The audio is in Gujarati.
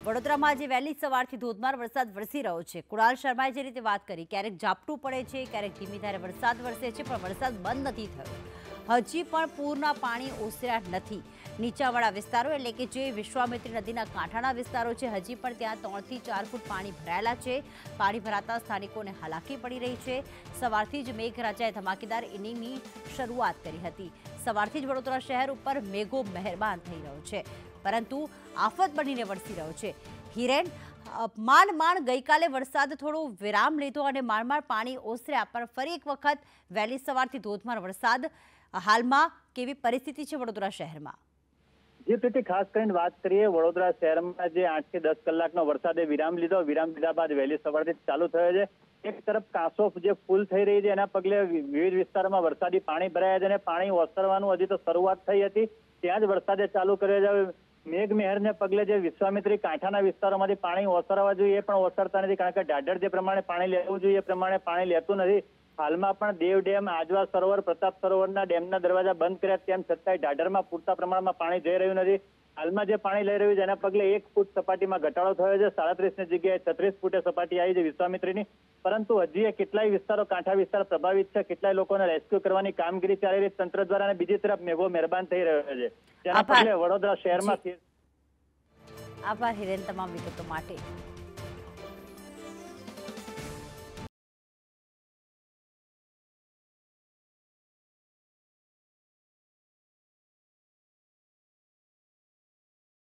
વડોદરામાં આજે વહેલી સવારથી ધોધમાર વરસાદ વરસી રહ્યો છે। કુણાલ શર્માએ જે રીતે વાત કરી, ક્યારેક ઝાપટું પડે છે, ક્યારેક ધીમી ધારે વરસાદ વરસે છે, પણ વરસાદ બંધ નથી થયો। હજી પણ પૂરના પાણી ઓસર્યા નથી। નીચાણવાળા વિસ્તારો એટલે કે જે વિશ્વામિત્રી નદીના કાંઠાના વિસ્તારો છે, હજી પણ ત્યાં 3 થી 4 ફૂટ પાણી ભરાયેલા છે। પાણી ભરાતા સ્થાનિકોને હાલાકી પડી રહી છે। સવારથી જ મેઘરાજાએ ધમાકેદાર ઇનિંગની શરૂઆત કરી હતી। સવારથી જ વડોદરા શહેર ઉપર મેઘો મહેરબાન થઈ રહ્યો છે, પરંતુ આફત બનીને વરસી રહ્યો છે। હિરેન, માંડ ગઈકાલે વરસાદ થોડો વિરામ લીધો અને માંડ પાણી ઓસર્યા, પણ ફરી એક વખત વહેલી સવારથી ધોધમાર વરસાદ। હાલમાં કેવી પરિસ્થિતિ છે વડોદરા શહેરમાં? જે પ્રીતિ, ખાસ કરીને વાત કરીએ વડોદરા શહેરમાં જે 8 થી 10 કલાકનો વરસાદે વિરામ લીધા બાદ વહેલી સવારથી ચાલુ થયો છે। એક તરફ કાંસો જે ફૂલ થઈ રહી છે, એના પગલે વિવિધ વિસ્તારોમાં વરસાદી પાણી ભરાયા છે અને પાણી ઓસરવાનું હજી તો શરૂઆત થઈ હતી, ત્યાં જ વરસાદે ચાલુ કર્યો છે। મેઘમહેરને પગલે જે વિશ્વામિત્રી કાંઠાના વિસ્તારોમાંથી પાણી ઓસરવા જોઈએ પણ ઓસરતા નથી, કારણ કે ઢાઢર જે પ્રમાણે પાણી લેવું જોઈએ એ પ્રમાણે પાણી લેતું નથી। હાલમાં પણ દેવ ડેમ, આજવા સરોવર, પ્રતાપ સરોવરના ડેમના દરવાજા બંધ કર્યા, તેમ છતાંય ઢાઢરમાં પૂરતા પ્રમાણમાં પાણી જઈ રહ્યું નથી। હાલમાં જે પાણી લઈ રહ્યું છે એના પગલે 1 ફૂટ સપાટીમાં ઘટાડો થયો છે। 37ની જગ્યાએ 36 ફૂટે સપાટી આવી છે વિશ્વામિત્રીની, પરંતુ હજી કેટલાય વિસ્તારો, કાંઠા વિસ્તાર પ્રભાવિત છે। કેટલાય લોકોને રેસ્ક્યુ કરવાની કામગીરી ચાલી રહી તંત્ર દ્વારા, અને બીજી તરફ મેઘો મહેરબાન થઈ રહ્યો છે, જેના પગલે વડોદરા શહેરમાં આભાર હિરેન તમામ વિગતો માટે।